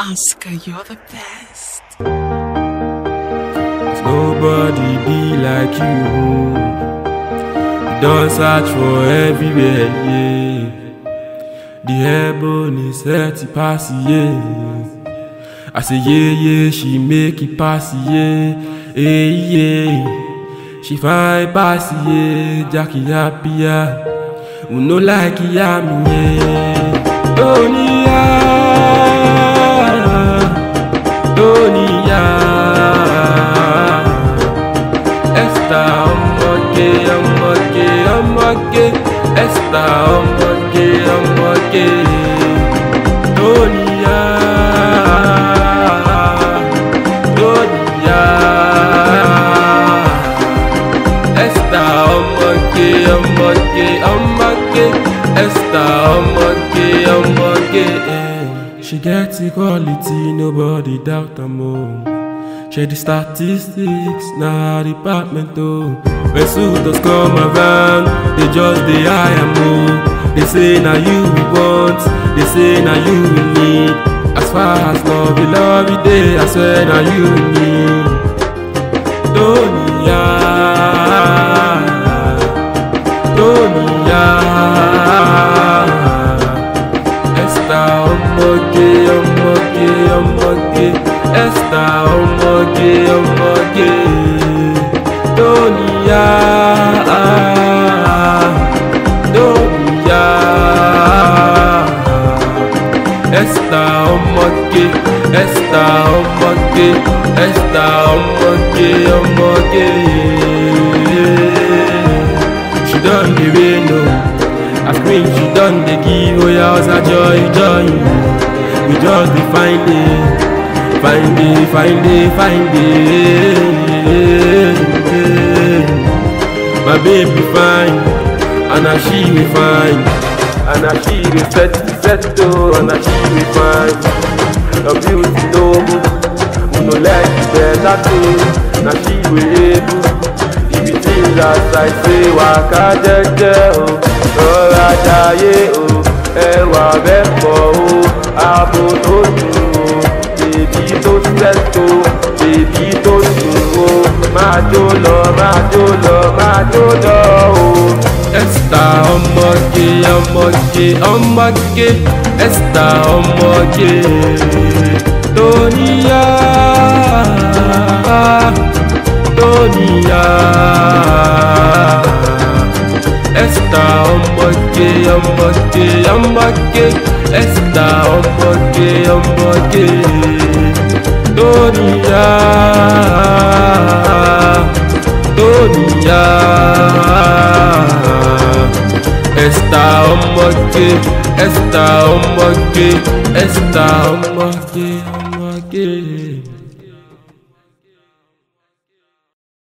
Oscar, you're the best. There's nobody be like you. You don't search for everywhere, yeah. The ebony is 30 pass, yeah. I say, yeah, yeah, she make it pass, yeah. Hey, yeah. She fine pass, yeah. Jackie happy, yeah. Who no like yeah, me, yeah. Tonia, Tonia, Esther, I'm okay, Esther, I'm okay, Tonia, Tonia, Esther, I'm okay, Esther, I'm okay. She gets equality, nobody doubt her more. Share the statistics, now department oh. When suitors come around, they just the eye and move. They say now you we want, they say now you we need. As far as love it day, I swear now you we need. Tonia, Tonia, Esther, I'm okay, Esther, I'm okay, Tonia, Tonia, Esther, I'm okay, Esther, I'm okay, Esther, I'm okay. She done the rain, no. I scream, she done the give, oh yeah, was a joy. We just be find it. My baby fine, and now she be fine, and now she be set to, and now she be fine. Your beauty noble, who no like you better too. Now she be able, if it is as I say, waka jeje oh, rọra jayé oh, ẹwà bẹ́pọ̀ oh, abo tó dùn oh, bèbí tó sẹ́tò, bèbí tó dùn oh, máa jó lọ oh. Esther ọmọge, Esther ọmọge, Tonia, Tonia, Esther ọmọge, Esther ọmọge, Tonia, Tonia, Esther ọmọge, Esther ọmọge, Esther ọmọge.